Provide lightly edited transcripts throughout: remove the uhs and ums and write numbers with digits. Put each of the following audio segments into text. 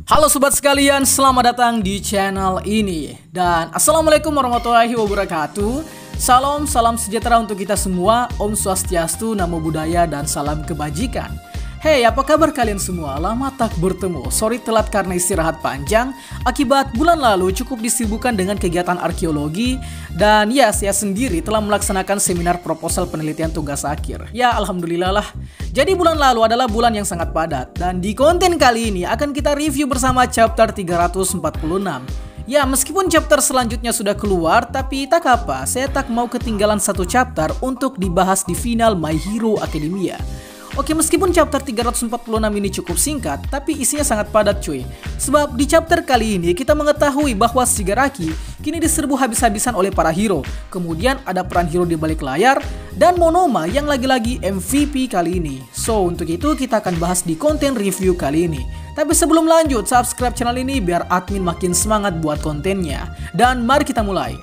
Halo sobat sekalian, selamat datang di channel ini. Dan assalamualaikum warahmatullahi wabarakatuh. Salam sejahtera untuk kita semua. Om Swastiastu, Namo Buddhaya, dan salam kebajikan. Hey, apa kabar kalian semua? Lama tak bertemu. Sorry telat karena istirahat panjang. Akibat bulan lalu cukup disibukkan dengan kegiatan arkeologi. Dan ya, saya sendiri telah melaksanakan seminar proposal penelitian tugas akhir. Ya, alhamdulillah lah. Jadi bulan lalu adalah bulan yang sangat padat. Dan di konten kali ini akan kita review bersama chapter 346. Ya, meskipun chapter selanjutnya sudah keluar, tapi tak apa, saya tak mau ketinggalan satu chapter untuk dibahas di final My Hero Academia. Oke, meskipun chapter 346 ini cukup singkat, tapi isinya sangat padat cuy. Sebab di chapter kali ini kita mengetahui bahwa Shigaraki kini diserbu habis-habisan oleh para hero. Kemudian ada peran hero di balik layar, dan Monoma yang lagi-lagi MVP kali ini. So, untuk itu kita akan bahas di konten review kali ini. Tapi sebelum lanjut, subscribe channel ini biar admin makin semangat buat kontennya. Dan mari kita mulai.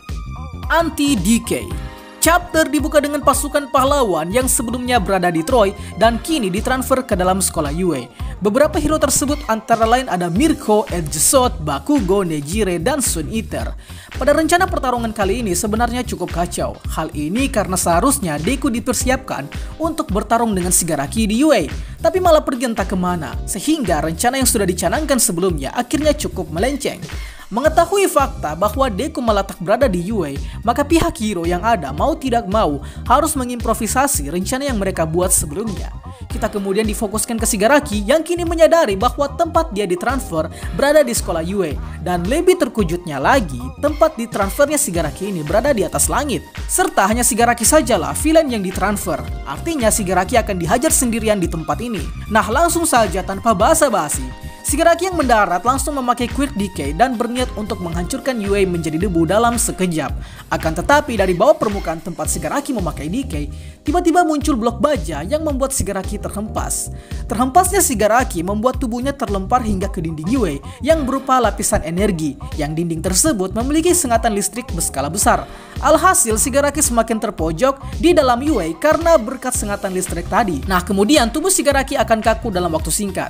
Anti-Decay. Chapter dibuka dengan pasukan pahlawan yang sebelumnya berada di Troy dan kini ditransfer ke dalam sekolah Yue. Beberapa hero tersebut antara lain ada Mirko, Edgesot, Bakugo, Nejire, dan Sun Eater. Pada rencana pertarungan kali ini sebenarnya cukup kacau. Hal ini karena seharusnya Deku dipersiapkan untuk bertarung dengan Shigaraki di Yue, tapi malah pergi entah kemana, sehingga rencana yang sudah dicanangkan sebelumnya akhirnya cukup melenceng. Mengetahui fakta bahwa Deku malah tak berada di Yue, maka pihak hero yang ada mau tidak mau harus mengimprovisasi rencana yang mereka buat sebelumnya. Kita kemudian difokuskan ke Shigaraki yang kini menyadari bahwa tempat dia ditransfer berada di sekolah Yue. Dan lebih terkejutnya lagi, tempat ditransfernya Shigaraki ini berada di atas langit. Serta hanya Shigaraki sajalah villain yang ditransfer. Artinya Shigaraki akan dihajar sendirian di tempat ini. Nah, langsung saja tanpa basa-basi, Shigaraki yang mendarat langsung memakai Quick Decay dan berniat untuk menghancurkan Yue menjadi debu dalam sekejap. Akan tetapi dari bawah permukaan tempat Shigaraki memakai Decay, tiba-tiba muncul blok baja yang membuat Shigaraki terhempas. Terhempasnya Shigaraki membuat tubuhnya terlempar hingga ke dinding Yue yang berupa lapisan energi, yang dinding tersebut memiliki sengatan listrik berskala besar. Alhasil Shigaraki semakin terpojok di dalam Yue karena berkat sengatan listrik tadi. Nah, kemudian tubuh Shigaraki akan kaku dalam waktu singkat.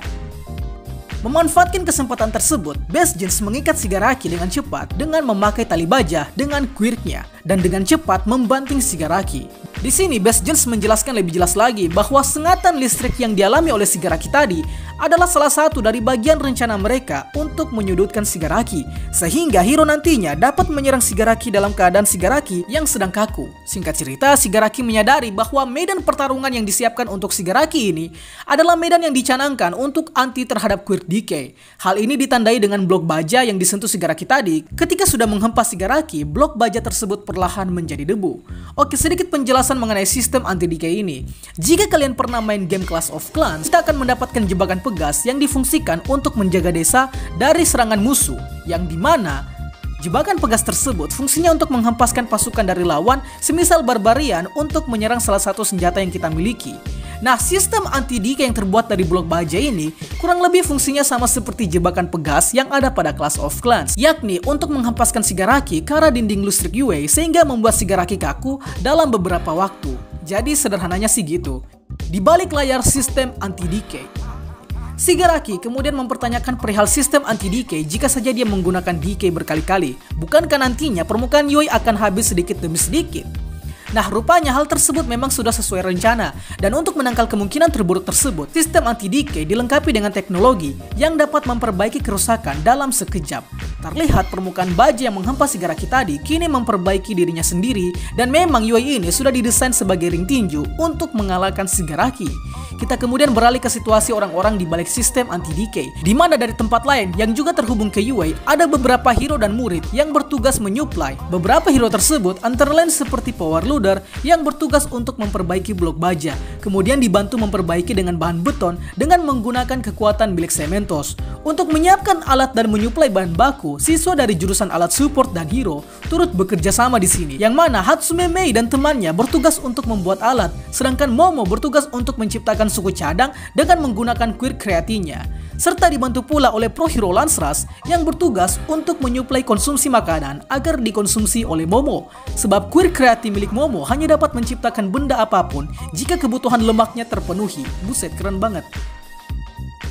Memanfaatkan kesempatan tersebut, Best Jeans mengikat Shigaraki dengan cepat dengan memakai tali baja dengan quirknya dan dengan cepat membanting Shigaraki. Di sini Best Jeans menjelaskan lebih jelas lagi bahwa sengatan listrik yang dialami oleh Shigaraki tadi adalah salah satu dari bagian rencana mereka untuk menyudutkan Shigaraki, sehingga hero nantinya dapat menyerang Shigaraki dalam keadaan Shigaraki yang sedang kaku. Singkat cerita, Shigaraki menyadari bahwa medan pertarungan yang disiapkan untuk Shigaraki ini adalah medan yang dicanangkan untuk anti terhadap Quick Decay. Hal ini ditandai dengan blok baja yang disentuh Shigaraki tadi. Ketika sudah menghempas Shigaraki, blok baja tersebut perlahan menjadi debu. Oke, sedikit penjelasan mengenai sistem anti-decay ini. Jika kalian pernah main game Clash of Clans, kita akan mendapatkan jebakan pegas yang difungsikan untuk menjaga desa dari serangan musuh, yang dimana jebakan pegas tersebut fungsinya untuk menghempaskan pasukan dari lawan semisal barbarian untuk menyerang salah satu senjata yang kita miliki. Nah, sistem anti-decay yang terbuat dari blok baja ini kurang lebih fungsinya sama seperti jebakan pegas yang ada pada Clash of Clans, yakni untuk menghempaskan Shigaraki ke arah dinding listrik Yue sehingga membuat Shigaraki kaku dalam beberapa waktu. Jadi sederhananya sih gitu. Di balik layar sistem anti-decay, Shigaraki kemudian mempertanyakan perihal sistem anti-decay jika saja dia menggunakan decay berkali-kali. Bukankah nantinya permukaan Yue akan habis sedikit demi sedikit? Nah, rupanya hal tersebut memang sudah sesuai rencana. Dan untuk menangkal kemungkinan terburuk tersebut, sistem anti-decay dilengkapi dengan teknologi yang dapat memperbaiki kerusakan dalam sekejap. Terlihat permukaan baja yang menghempas Shigaraki tadi kini memperbaiki dirinya sendiri, dan memang Yue ini sudah didesain sebagai ring tinju untuk mengalahkan Shigaraki. Kita kemudian beralih ke situasi orang-orang di balik sistem anti-decay, di mana dari tempat lain yang juga terhubung ke Yue ada beberapa hero dan murid yang bertugas menyuplai. Beberapa hero tersebut antara lain seperti Power Loader yang bertugas untuk memperbaiki blok baja, kemudian dibantu memperbaiki dengan bahan beton dengan menggunakan kekuatan milik Cementos. Untuk menyiapkan alat dan menyuplai bahan baku, siswa dari jurusan alat support dan hero turut bekerja sama di sini, yang mana Hatsume Mei dan temannya bertugas untuk membuat alat, sedangkan Momo bertugas untuk menciptakan suku cadang dengan menggunakan quirk kreatinya. Serta dibantu pula oleh Pro Hero Lance Rush yang bertugas untuk menyuplai konsumsi makanan agar dikonsumsi oleh Momo. Sebab quirk kreatif milik Momo hanya dapat menciptakan benda apapun jika kebutuhan lemaknya terpenuhi. Buset, keren banget.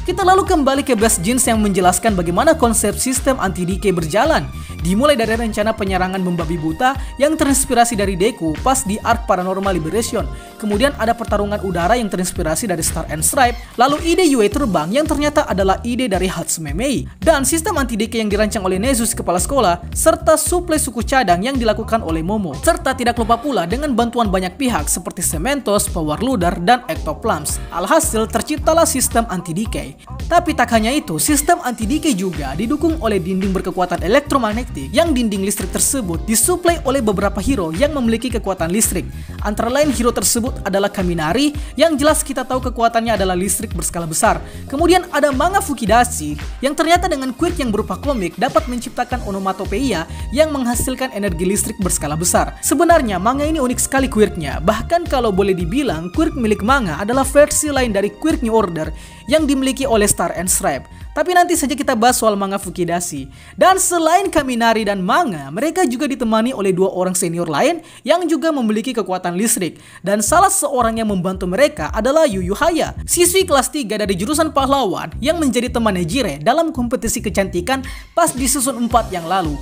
Kita lalu kembali ke Blast Jeans yang menjelaskan bagaimana konsep sistem anti-decay berjalan. Dimulai dari rencana penyerangan membabi buta yang terinspirasi dari Deku pas di arc Paranormal Liberation. Kemudian ada pertarungan udara yang terinspirasi dari Star and Stripe. Lalu ide Yue terbang yang ternyata adalah ide dari Hatsume Mei. Dan sistem anti-decay yang dirancang oleh Nezus kepala sekolah, serta suplai suku cadang yang dilakukan oleh Momo. Serta tidak lupa pula dengan bantuan banyak pihak seperti Cementos, Power Loader, dan Ectoplums. Alhasil terciptalah sistem anti-decay. Tapi tak hanya itu, sistem anti-decay juga didukung oleh dinding berkekuatan elektromagnetik yang dinding listrik tersebut disuplai oleh beberapa hero yang memiliki kekuatan listrik. Antara lain hero tersebut adalah Kaminari yang jelas kita tahu kekuatannya adalah listrik berskala besar. Kemudian ada Manga Fukidashi yang ternyata dengan quirk yang berupa komik dapat menciptakan onomatopeia yang menghasilkan energi listrik berskala besar. Sebenarnya manga ini unik sekali quirknya, bahkan kalau boleh dibilang quirk milik manga adalah versi lain dari quirk New Order yang dimiliki oleh Star and Stripe. Tapi nanti saja kita bahas soal Manga Fukidashi. Dan selain Kaminari dan Manga, mereka juga ditemani oleh dua orang senior lain yang juga memiliki kekuatan listrik. Dan salah seorang yang membantu mereka adalah Yu Haya, siswi kelas 3 dari jurusan pahlawan yang menjadi teman Nejire dalam kompetisi kecantikan pas di season 4 yang lalu.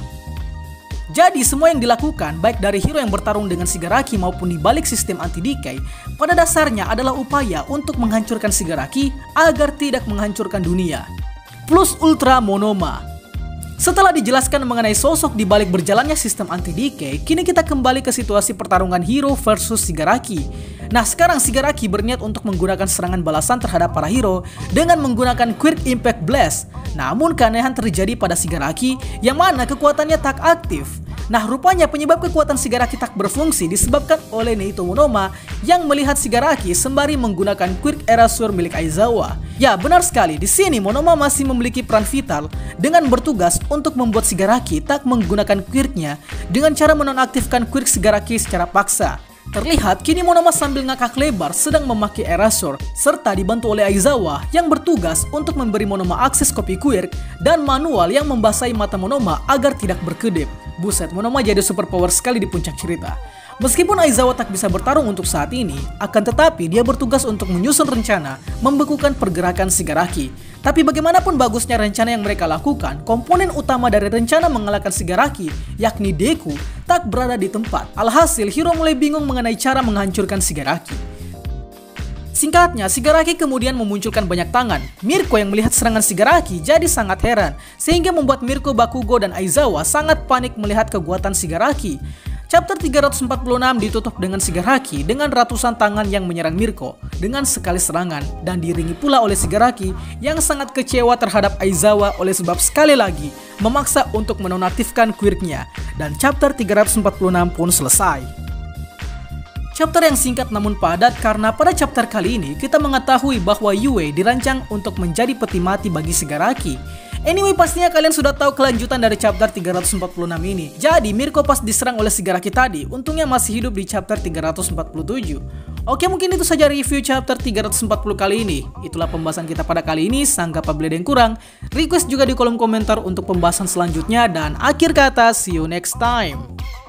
Jadi semua yang dilakukan baik dari hero yang bertarung dengan Shigaraki maupun di balik sistem anti-decay pada dasarnya adalah upaya untuk menghancurkan Shigaraki agar tidak menghancurkan dunia. Plus Ultra Monoma. Setelah dijelaskan mengenai sosok di balik berjalannya sistem anti-decay, kini kita kembali ke situasi pertarungan hero versus Shigaraki. Nah sekarang Shigaraki berniat untuk menggunakan serangan balasan terhadap para hero dengan menggunakan Quirk Impact Blast. Namun keanehan terjadi pada Shigaraki yang mana kekuatannya tak aktif. Nah rupanya penyebab kekuatan Shigaraki tak berfungsi disebabkan oleh Neito Monoma yang melihat Shigaraki sembari menggunakan Quirk Erasure milik Aizawa. Ya benar sekali, di sini Monoma masih memiliki peran vital dengan bertugas untuk membuat Shigaraki tak menggunakan quirknya dengan cara menonaktifkan quirk Shigaraki secara paksa. Terlihat kini Monoma sambil ngakak lebar sedang memakai Erasure serta dibantu oleh Aizawa yang bertugas untuk memberi Monoma akses kopi quirk dan manual yang membasahi mata Monoma agar tidak berkedip. Buset, Monoma jadi super power sekali di puncak cerita. Meskipun Aizawa tak bisa bertarung untuk saat ini, akan tetapi dia bertugas untuk menyusun rencana membekukan pergerakan Shigaraki. Tapi bagaimanapun bagusnya rencana yang mereka lakukan, komponen utama dari rencana mengalahkan Shigaraki, yakni Deku, tak berada di tempat. Alhasil, hero mulai bingung mengenai cara menghancurkan Shigaraki. Singkatnya, Shigaraki kemudian memunculkan banyak tangan. Mirko yang melihat serangan Shigaraki jadi sangat heran, sehingga membuat Mirko, Bakugo, dan Aizawa sangat panik melihat kekuatan Shigaraki. Chapter 346 ditutup dengan Shigaraki dengan ratusan tangan yang menyerang Mirko dengan sekali serangan dan diiringi pula oleh Shigaraki yang sangat kecewa terhadap Aizawa oleh sebab sekali lagi memaksa untuk menonaktifkan quirknya, dan chapter 346 pun selesai. Chapter yang singkat namun padat karena pada chapter kali ini kita mengetahui bahwa Yue dirancang untuk menjadi peti mati bagi Shigaraki. Anyway, pastinya kalian sudah tahu kelanjutan dari chapter 346 ini. Jadi Mirko pas diserang oleh Shigaraki tadi, untungnya masih hidup di chapter 347. Oke, mungkin itu saja review chapter 340 kali ini. Itulah pembahasan kita pada kali ini. Sangka apabila ada yang kurang, request juga di kolom komentar untuk pembahasan selanjutnya. Dan akhir kata, see you next time.